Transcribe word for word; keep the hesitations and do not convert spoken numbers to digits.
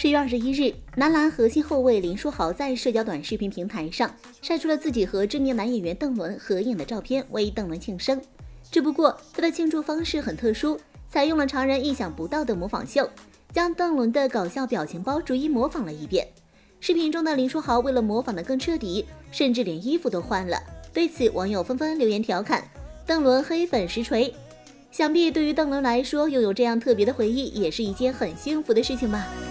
十月二十一日，男篮核心后卫林书豪在社交短视频平台上晒出了自己和知名男演员邓伦合影的照片，为邓伦庆生。只不过他的庆祝方式很特殊，采用了常人意想不到的模仿秀，将邓伦的搞笑表情包逐一模仿了一遍。视频中的林书豪为了模仿得更彻底，甚至连衣服都换了。对此，网友纷纷留言调侃：“邓伦黑粉实锤。”想必对于邓伦来说，拥有这样特别的回忆，也是一件很幸福的事情吧。